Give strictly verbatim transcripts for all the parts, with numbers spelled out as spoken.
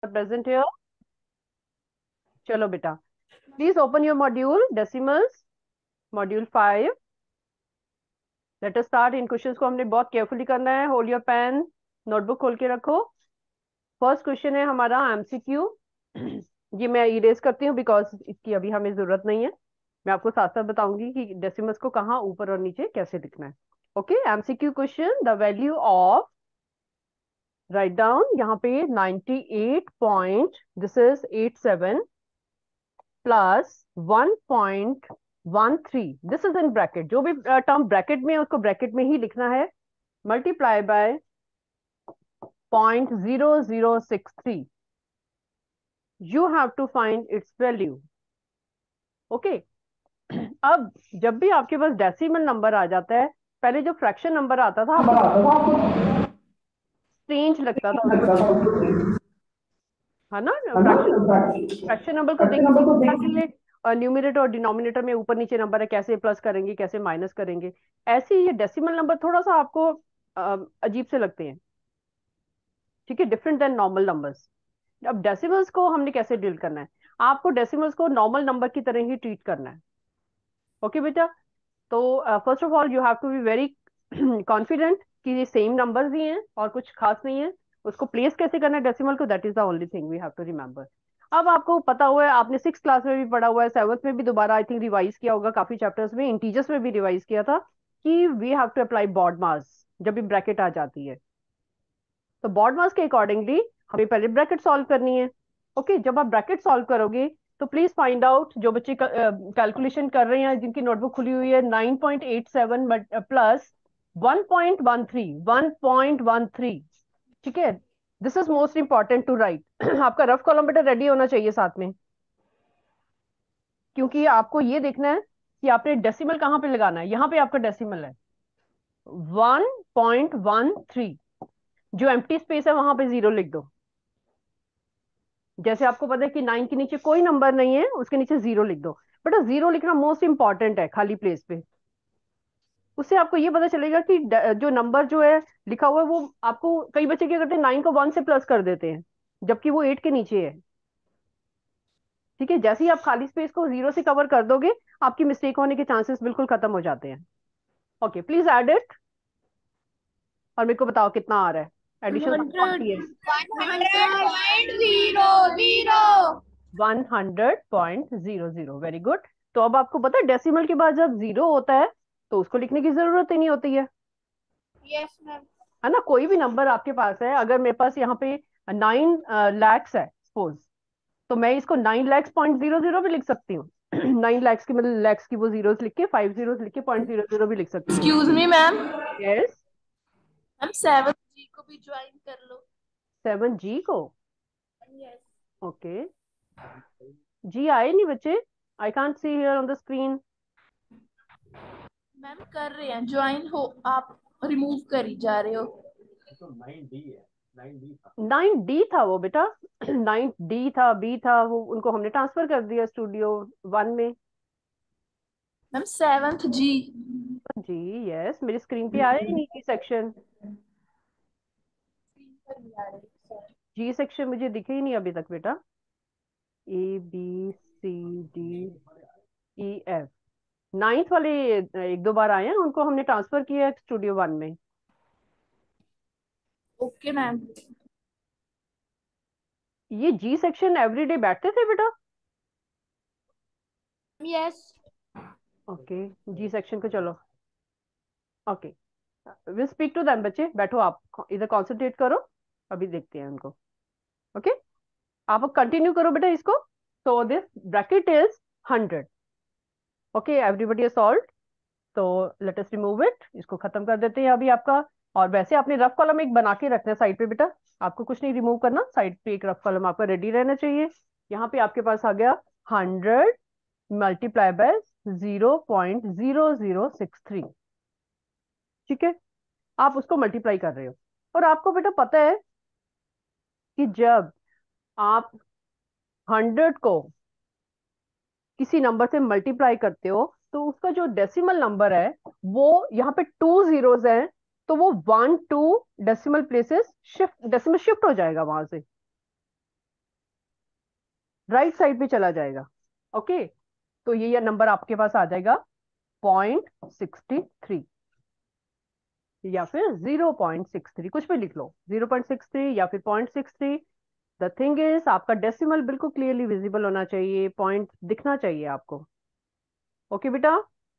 present here? चलो बेटा, please open your module decimals, module five. Let us start. इन questions को हमने बहुत केयरफुली करना है। होल्ड योर पेन, नोटबुक खोल के रखो। फर्स्ट क्वेश्चन है हमारा एमसीक्यू। ये मैं इरेज करती हूँ बिकॉज इसकी अभी हमें जरूरत नहीं है। मैं आपको साथ साथ बताऊंगी कि डेसिमल्स को कहाँ ऊपर और नीचे कैसे लिखना है। Okay, MCQ question, the value of, write down यहाँ पे ninety eight point, this is eight seven plus one point one three, this is in bracket. जो भी टर्म ब्रैकेट में है उसको ब्रैकेट में ही लिखना है, multiply by point zero zero six three. You have to find its value. Okay, अब जब भी आपके पास डेसिमल नंबर आ जाता है, पहले जो फ्रैक्शन नंबर आता था आपको स्ट्रेंज लगता था उसको, है ना। फ्रैक्शन फ्रैक्शन नंबर को देख के न्यूमिनेटर और डिनोमिनेटर में ऊपर नीचे नंबर है, कैसे प्लस करेंगे कैसे माइनस करेंगे, ऐसे ही ये डेसिमल नंबर थोड़ा सा आपको अ, अजीब से लगते हैं। ठीक है, डिफरेंट देन नॉर्मल नंबर्स। अब डेसिमल्स को हमने कैसे डील करना है, आपको डेसिमल्स को नॉर्मल नंबर की तरह ही ट्रीट करना है। ओके okay, बेटा। तो first of all you have to be very confident कि ये सेम नंबर्स ही हैं और कुछ खास नहीं है। उसको प्लेस कैसे करना है डेसिमल को, that is the only thing we have to remember. अब आपको पता हुआ है, आपने सिक्स क्लास में भी पढ़ा हुआ है, सेवंथ में भी दोबारा आई थिंक रिवाइज किया होगा, काफी चैप्टर्स में इंटीजर्स में भी रिवाइज किया था कि we have to apply BODMAS जब भी ब्रैकेट आ जाती है। तो बॉड मास के अकॉर्डिंगली हमें पहले ब्रैकेट सॉल्व करनी है। ओके okay, जब आप ब्रैकेट सॉल्व करोगे तो प्लीज फाइंड आउट, जो बच्चे कैलकुलेशन कर रहे हैं जिनकी नोटबुक खुली हुई है, nine point eight seven plus one point one three, one point one three. ठीक है, this is most important to write. आपका रफ कॉलम बेटा रेडी होना चाहिए साथ में, क्योंकि आपको ये देखना है कि आपने डेसिमल कहाँ पे लगाना है। यहाँ पे आपका डेसिमल है वन पॉइंट वन थ्री, जो एम्प्टी स्पेस है वहां पे जीरो लिख दो। जैसे आपको पता है कि नाइन के नीचे कोई नंबर नहीं है, उसके नीचे जीरो लिख दो। बेटा जीरो लिखना मोस्ट इंपॉर्टेंट है खाली प्लेस पे। उससे आपको ये पता चलेगा कि ड- जो नंबर जो है लिखा हुआ है वो आपको, कई बच्चे क्या करते हैं नाइन को वन से प्लस कर देते हैं जबकि वो एट के नीचे है। ठीक है, जैसे ही आप खाली स्पेस को जीरो से कवर कर दोगे, आपकी मिस्टेक होने के चांसेस बिल्कुल खत्म हो जाते हैं। ओके, प्लीज ऐड इट और मेरे को बताओ कितना आ रहा है। एडिशन कौन हंड्रेड सी है? Hundred point zero zero. One hundred point zero zero, very good. तो अब आपको पता है डेसिमल के बाद जब जीरो होता है तो उसको लिखने की जरूरत ही नहीं होती है यस मैम। है ना। कोई भी नंबर आपके पास है, अगर मेरे पास यहाँ पे नाइन लैक्स है सपोज, तो मैं इसको nine lakhs point zero zero भी लिख सकती हूँ। नाइन लैक्स की मतलब लैक्स की वो जीरोस लिख के, फाइव जीरोस लिख के पॉइंट जीरो जीरो भी लिख सकती हूँ। Excuse me ma'am. Yes. Ma'am seven G को भी ज्वाइन कर लो। सेवन जी को? यस ओके, जी आए नहीं बच्चे, I can't see here on the screen. Ma'am कर रहे हैं, ज्वाइन हो आप, रिमूव करी जा रहे हो। नाइन डी था वो बेटा, नाइन डी था, बी था, वो उनको हमने ट्रांसफर कर दिया स्टूडियो वन में। Ma'am seventh G. जी यस, मेरी स्क्रीन पे आया ही नहीं जी सेक्शन। स्क्रीन पर नहीं आ रहे। जी सेक्शन मुझे दिखे ही नहीं अभी तक बेटा। A B C D E F, ninth वाले एक दो बार आए हैं, उनको हमने ट्रांसफर किया है स्टूडियो वन में। Okay ma'am. ये जी सेक्शन एवरीडे बैठते थे बेटा? यस ओके, जी सेक्शन को चलो। Okay, will speak to them. बच्चे बैठो, आप इधर कॉन्सेंट्रेट करो, अभी देखते हैं उनको। ओके, आप कंटिन्यू करो बेटा इसको। तो this bracket is hundred. Okay, everybody solve. तो लेट अस रिमूव इट, इसको खत्म कर देते हैं अभी आपका। और वैसे आपने रफ कॉलम एक बना के रखना है साइड पे बेटा, आपको कुछ नहीं रिमूव करना, साइड पे एक रफ कॉलम आपका रेडी रहना चाहिए। यहाँ पे आपके पास आ गया hundred multiply by zero point zero zero six three. ठीक है, आप उसको मल्टीप्लाई कर रहे हो। और आपको बेटा पता है कि जब आप हंड्रेड को किसी नंबर से मल्टीप्लाई करते हो तो उसका जो डेसिमल नंबर है, वो यहाँ पे टू जीरोस है, तो वो one two decimal places shift, decimal shift हो जाएगा वहां से। राइट साइड पे चला जाएगा। ओके, तो ये नंबर आपके पास आ जाएगा पॉइंट सिक्सटी थ्री या फिर जीरो पॉइंट सिक्स थ्री, कुछ भी लिख लो, जीरो पॉइंट सिक्स थ्री या फिर point six three. The thing is आपका डेसिमल बिल्कुल क्लियरली विजिबल होना चाहिए, पॉइंट दिखना चाहिए आपको। ओके बेटा,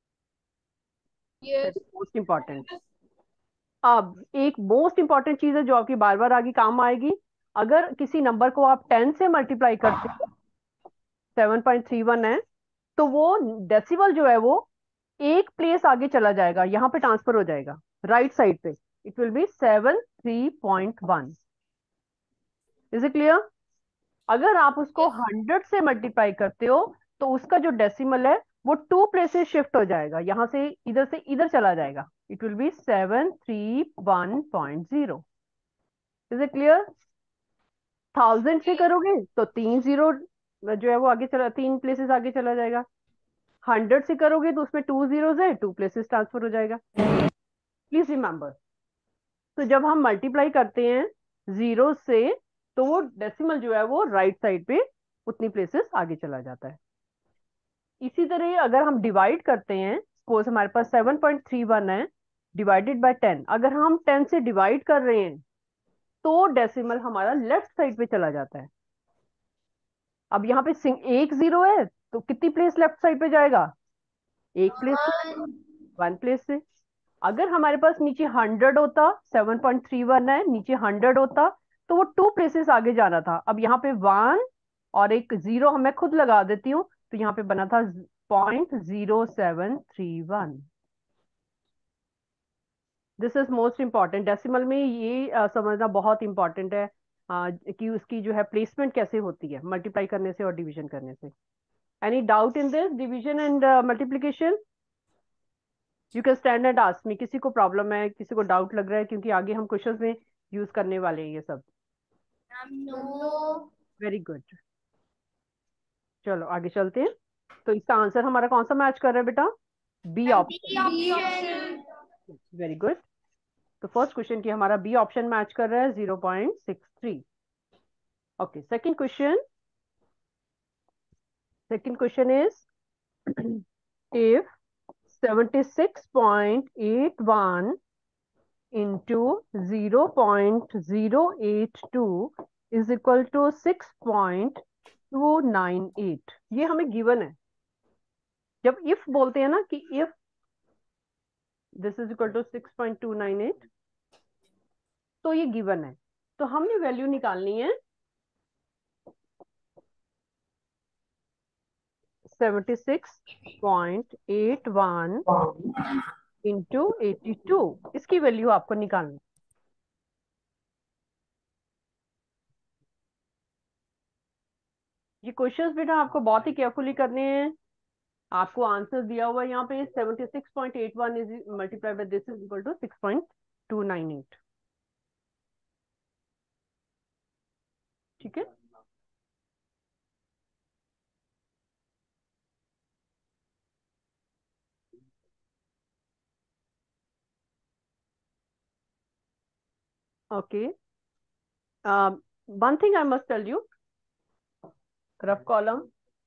that yes. Is most important. अब एक मोस्ट इंपॉर्टेंट चीज है जो आपकी बार बार आगे काम आएगी। अगर किसी नंबर को आप टेन से मल्टीप्लाई करते हो, सेवन पॉइंट थ्री वन है, तो वो डेसिमल जो है वो एक प्लेस आगे चला जाएगा, यहाँ पे ट्रांसफर हो जाएगा राइट साइड पे। It will be seven three point one. Is it clear? अगर आप उसको यस। हंड्रेड से मल्टीप्लाई करते हो, तो उसका जो डेसिमल है वो टू प्लेसेस शिफ्ट हो जाएगा, यहां से इधर से इधर चला जाएगा। It will be seven three one point zero. Is it clear? Thousand से करोगे तो तीन जीरो जो है वो आगे चला, तीन प्लेसेस आगे चला जाएगा। हंड्रेड से करोगे तो उसमें टू जीरोस है, टू प्लेसेस ट्रांसफर हो जाएगा। प्लीज रिमेंबर, तो जब हम मल्टीप्लाई करते हैं जीरो से, तो वो डेसिमल जो है वो राइट साइड पे उतनी प्लेसेस आगे चला जाता है। इसी तरह अगर हम डिवाइड करते हैं, सपोज हमारे पास सेवन पॉइंट थ्री वन है डिवाइडेड बाय टेन, अगर हम टेन से डिवाइड कर रहे हैं तो डेसिमल हमारा लेफ्ट साइड पे चला जाता है। अब यहाँ पे सिंग एक जीरो है, तो कितनी प्लेस लेफ्ट साइड पे जाएगा? एक प्लेस से, वन। वन प्लेस से। अगर हमारे पास नीचे हंड्रेड होता, सेवन पॉइंट थ्री वन है, नीचे हंड्रेड होता, तो वो टू प्लेसेस आगे जाना था। अब यहाँ पे वन और एक जीरो मैं खुद लगा देती हूँ, तो यहाँ पे बना था point zero seven three one. This is most important. Decimal में ये अ, समझना बहुत इंपॉर्टेंट है, अ, कि उसकी जो है प्लेसमेंट कैसे होती है मल्टीप्लाई करने से और डिवीजन करने से। Any doubt in this division and multiplication? You can stand and ask me, किसी को प्रॉब्लम है, किसी को डाउट लग रहा है, क्योंकि आगे हम क्वेश्चंस में यूज करने वाले हैं ये सब। नो। वेरी गुड, चलो आगे चलते हैं। तो इसका आंसर हमारा कौन सा मैच कर रहा है बेटा? B B option. Option. Very good. तो फर्स्ट क्वेश्चन की हमारा बी ऑप्शन मैच कर रहा है, zero point six three. Okay, second question. Second question is if seventy-six point eight one into zero point zero eight two is equal to six point two nine eight, ये हमें given है। जब if बोलते हैं ना कि if this is equal to six point two nine eight, तो ये गिवन है, तो हमने वैल्यू निकालनी है seventy six point eight one into eighty two, इसकी वैल्यू आपको निकालनी। ये क्वेश्चंस बेटा आपको बहुत ही केयरफुली करने हैं। आपको आंसर दिया हुआ है यहाँ पे, seventy six point eight one is multiply by this is equal to six point two nine eight. ठीक है, okay. One thing I must tell you, rough column,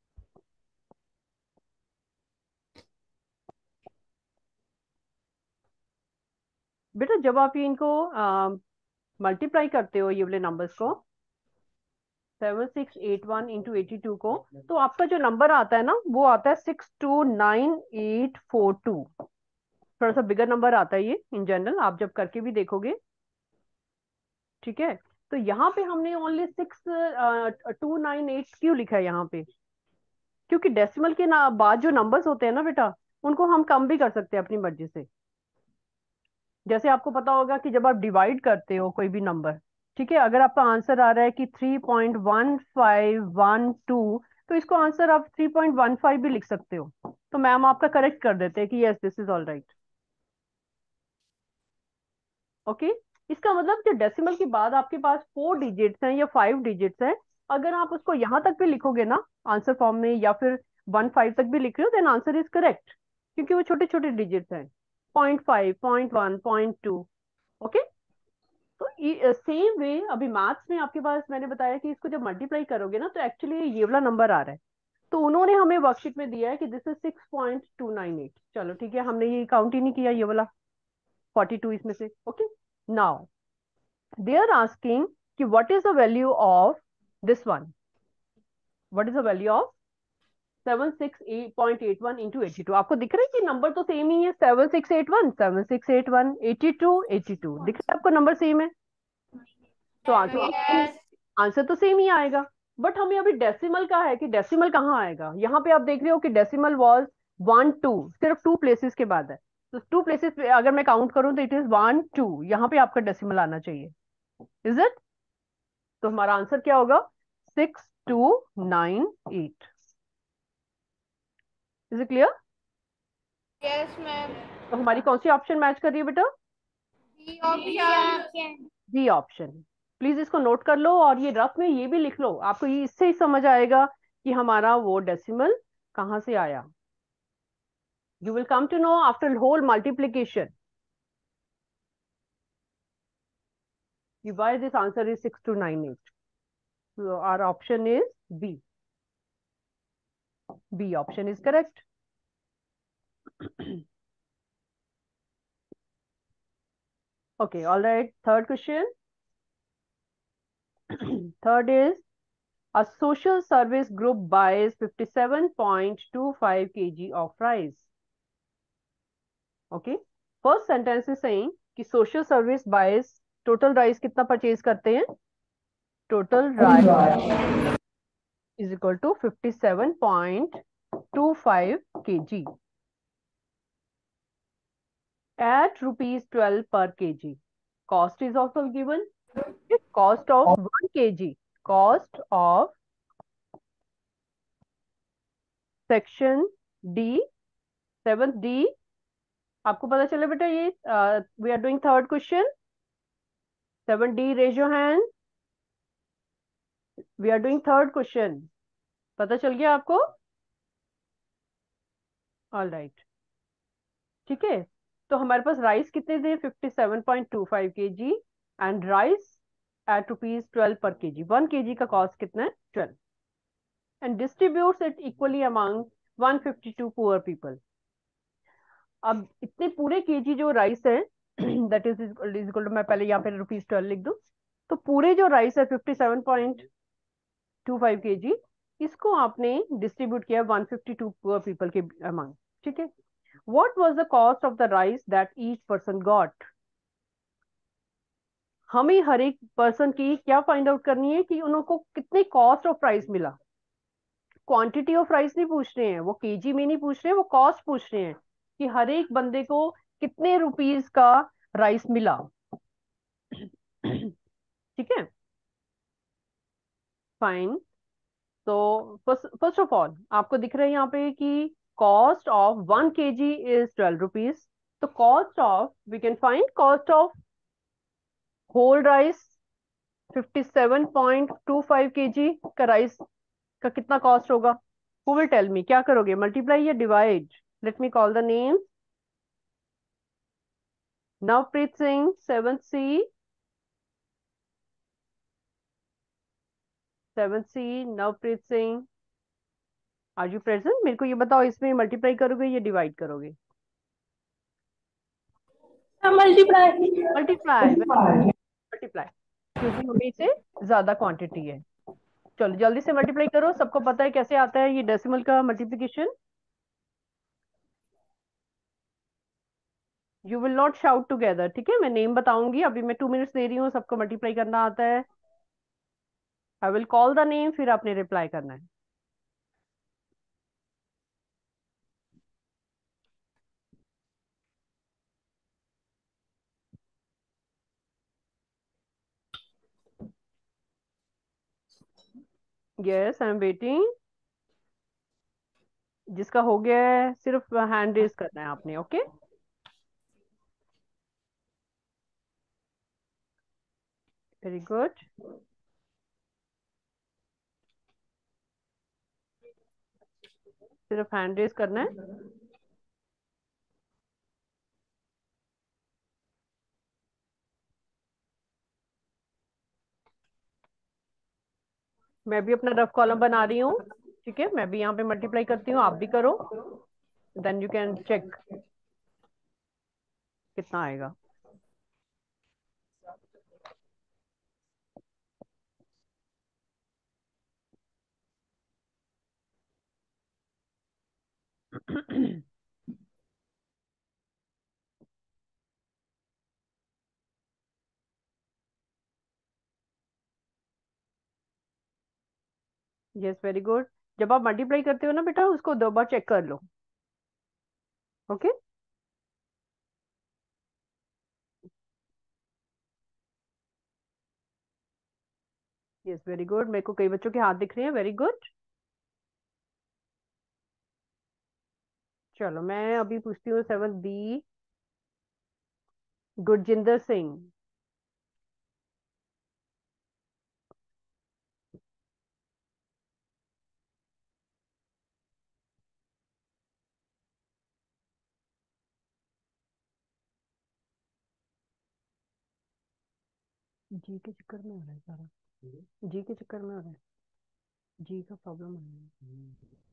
बेटा जब आप ये इनको मल्टीप्लाई uh, करते हो ये वाले नंबर्स को, seven six eight one into eighty two को, तो आपका जो नंबर आता है ना वो आता है six two nine eight four two. थोड़ा सा बिगर नंबर आता है ये इन जनरल, आप जब करके भी देखोगे। ठीक है, तो यहाँ पे हमने only six two nine eight क्यों लिखा है यहाँ पे? क्योंकि डेसिमल के ना बाद जो नंबर्स होते हैं ना बेटा, उनको हम कम भी कर सकते हैं अपनी मर्जी से। जैसे आपको पता होगा कि जब आप डिवाइड करते हो कोई भी नंबर, ठीक है, अगर आपका आंसर आ रहा है कि three point one five one two, तो इसको आंसर आप थ्री पॉइंट वन फाइव भी लिख सकते हो, तो मैम आपका करेक्ट कर देते हैं कि yes this is all right. Okay, इसका मतलब जो डेसिमल के बाद आपके पास फोर डिजिट्स हैं या फाइव डिजिट्स हैं, अगर आप उसको यहां तक भी लिखोगे ना आंसर फॉर्म में, या फिर वन फाइव तक भी लिख रहे हो, देन आंसर इज करेक्ट, क्योंकि वो छोटे छोटे डिजिट्स हैं, point five, point one, point two. Okay, तो सेम वे अभी मैथ्स में आपके पास मैंने बताया कि इसको जब मल्टीप्लाई करोगे ना तो एक्चुअली ये वाला नंबर आ रहा है। तो उन्होंने हमें वर्कशीट में दिया है कि this is six point two nine eight. चलो ठीक है, हमने ये काउंट ही नहीं किया ये वाला फोर्टी टू इसमें से। Okay, now they are asking कि what is the value of this one, what is the value of seven six point eight one into eighty two. आपको दिख रहा है कि नंबर तो सेम ही है, seven six eight one seven six eight one eighty two eighty two, दिख रहा है आपको नंबर सेम है। तो आंसर तो आंसर तो सेम ही आएगा। बट हमें अभी डेसिमल का है कि डेसिमल कहाँ आएगा। यहाँ पे आप देख रहे हो कि डेसिमल वॉज वन टू, सिर्फ टू प्लेसेस के बाद है। तो टू प्लेसेस पे अगर मैं काउंट करूं तो इट इज वन टू, यहाँ पे आपका डेसिमल आना चाहिए। Is it? तो हमारा आंसर क्या होगा? Six two nine eight. Is it clear? Yes ma'am. तो हमारी कौन सी ऑप्शन मैच कर रही है बेटा? B option. B option. Please इसको नोट कर लो और ये रफ में ये भी लिख लो, आपको ये इससे ही समझ आएगा कि हमारा वो डेसिमल कहाँ से आया। You will come to know after whole multiplication why this answer is six to nine eight. So our option is B. B option is correct. Okay, all right. Third question. Third is a social service group buys fifty-seven point two five kilograms of rice. Okay. First sentence is saying कि social service buys total rice कितना purchase करते हैं? Total rice is equal to fifty-seven point two five kilograms at rupees twelve per kg. Cost is also given. Cost of one kg. Cost of section D, seventh D. आपको पता चले बेटा ये we are doing third question. Seven D, raise your hand. We are doing third question. पता चल गया आपको? All right, ठीक है। तो हमारे पास राइस कितने थे? Fifty seven point two five K G and rice at rupees twelve per K ji. One K जी का कॉस्ट कितना है? Twelve. And distributes it equally among one fifty two poor people. अब इतने पूरे केजी जो rice है that is equal to, मैं पहले यहाँ पे रुपीज ट्वेल्व लिख दूं। तो पूरे जो राइस है fifty seven point two five K G, इसको आपने डिस्ट्रीब्यूट किया one fifty two poor people के अमंग। ठीक है। What was the cost of the rice that each person got? हमें हर एक पर्सन की क्या फाइंड आउट करनी है कि उनको कितने कॉस्ट ऑफ राइस मिला। क्वांटिटी ऑफ राइस नहीं पूछ रहे हैं, वो केजी में नहीं पूछ रहे हैं, वो कॉस्ट पूछ रहे हैं कि हर एक बंदे को कितने रुपीस का राइस मिला। ठीक है, फाइन। तो फर्स्ट ऑफ ऑल आपको दिख रहा है यहाँ पे कि cost of one K G is twelve rupees. तो cost of, we can find cost of whole rice fifty seven point two five KG का राइस का कितना कॉस्ट होगा? Who will tell me? क्या करोगे, मल्टीप्लाई या divide? Let me call the name. Navpreet Singh, seven C, seven C, Navpreet Singh, are you present? मेरे को ये बताओ, इसमें मल्टीप्लाई करोगे या डिवाइड करोगे? मल्टीप्लाई। मल्टीप्लाई, मल्टीप्लाई, क्योंकि हमें इसे ज्यादा क्वांटिटी है। चलो जल्दी से मल्टीप्लाई करो। सबको पता है कैसे आता है ये डेसिमल का multiplication? You will not shout together, ठीक है? मैं नेम बताऊंगी, अभी मैं टू मिनट्स दे रही हूँ, सबको मल्टीप्लाई करना आता है। I will call the name, फिर आपने रिप्लाई करना है। Yes, I am waiting. जिसका हो गया है सिर्फ हैंड रेज करना है आपने। Okay, very good. सिर्फ हैंड रेज करना है। मैं भी अपना रफ कॉलम बना रही हूँ। ठीक है, मैं भी यहाँ पे मल्टीप्लाई करती हूँ, आप भी करो, देन यू कैन चेक कितना आएगा। Yes, very good. जब आप मल्टीप्लाई करते हो ना बेटा, उसको दो बार चेक कर लो। ओके। Yes, very good. मेरे को कई बच्चों के हाथ दिख रहे हैं, वेरी गुड। चलो मैं अभी पूछती हूँ सेवन बी, गुरजिंदर सिंह। जी के चक्कर में हो रहा है सारा, जी के चक्कर में हो रहा है, जी का प्रॉब्लम है।